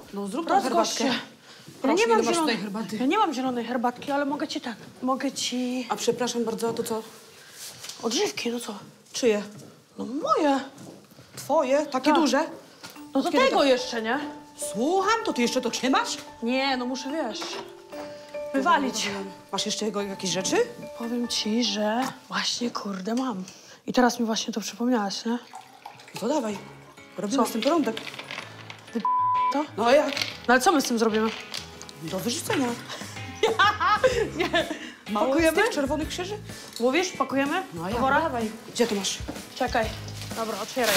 No zrób tą herbatkę. Ja nie mam zielonej herbaty. Ja nie mam zielonej herbatki, ale mogę ci tak. Mogę ci... A przepraszam bardzo, a to co? Odżywki, no co? Czyje? No moje. Twoje? Takie Tak. duże? No do Kiedy tego to? jeszcze, nie? Słucham, to ty jeszcze to trzymasz? Nie, no muszę, wiesz, wywalić. Masz jeszcze jego jakieś rzeczy? Powiem ci, że właśnie, kurde, mam. I teraz mi właśnie to przypomniałaś, nie? No to dawaj. Robimy z tym porządek. To? No a jak? No ale co my z tym zrobimy? Do wyrzucenia. Nie. Mało Pakujemy? jest tych czerwonych krzyży? Mówisz, pakujemy? No Do ja, wora? dawaj. Gdzie to masz? Czekaj. Dobra, otwieraj.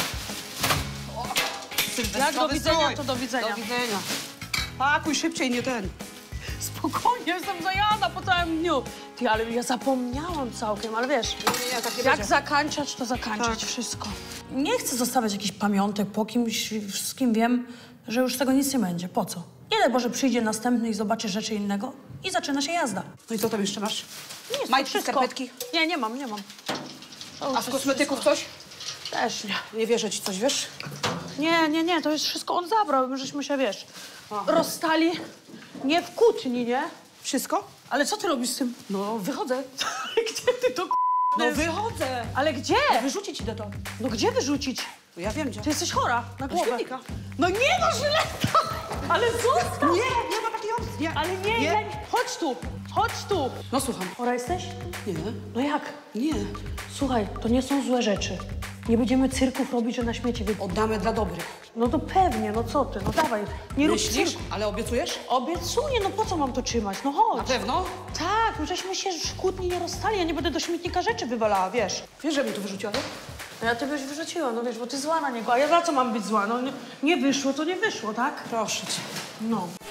Jak do widzenia, to do widzenia. Do widzenia. Pakuj szybciej, nie ten. Spokojnie, jestem zajada po całym dniu. Ty, ale ja zapomniałam całkiem, ale wiesz, Nie, tak nie jak będzie. zakańczać, to zakańczać Tak. wszystko. Nie chcę zostawiać jakichś pamiątek po kimś, z kim wiem, że już z tego nic nie będzie. Po co? Nie daj Boże, przyjdzie następny i zobaczy rzeczy innego i zaczyna się jazda. No i co tam jeszcze masz? Nie, to Majtki, wszystko. skarpetki? Nie, nie mam. To już A z jest kosmetyków wszystko. coś? Też nie. Nie wierzę ci coś, wiesz? Nie, to jest wszystko on zabrał. My żeśmy się, wiesz, rozstali nie w kłótni, nie? Wszystko? Ale co ty robisz z tym? No, wychodzę. Gdzie ty to No wychodzę. Ale gdzie? Wyrzucić idę to. No gdzie wyrzucić? No ja wiem gdzie. Ty jesteś chora na Do głowę. śmietnika. No nie no, Żyleta! Ale zostaw! Nie ma takiej opcji. Nie. Ale nie. Chodź tu! No słucham. Chora jesteś? Nie. No jak? Nie. Słuchaj, to nie są złe rzeczy. Nie będziemy cyrków robić, że na śmieci Oddamy dla dobrych. No to pewnie, no co ty, no dawaj. Nie rób Myślisz? cyrku. Ale obiecujesz? Obiecuję, no po co mam to trzymać? No chodź. Na pewno? Tak, no żeśmy się w kłótni nie rozstali, ja nie będę do śmietnika rzeczy wywalała, wiesz. Wiesz, że mi to wyrzuciła, tak? No ja ty byś wyrzuciła, no wiesz, bo ty zła na niego, a ja za co mam być zła? No nie wyszło, to nie wyszło, tak? Proszę cię. No.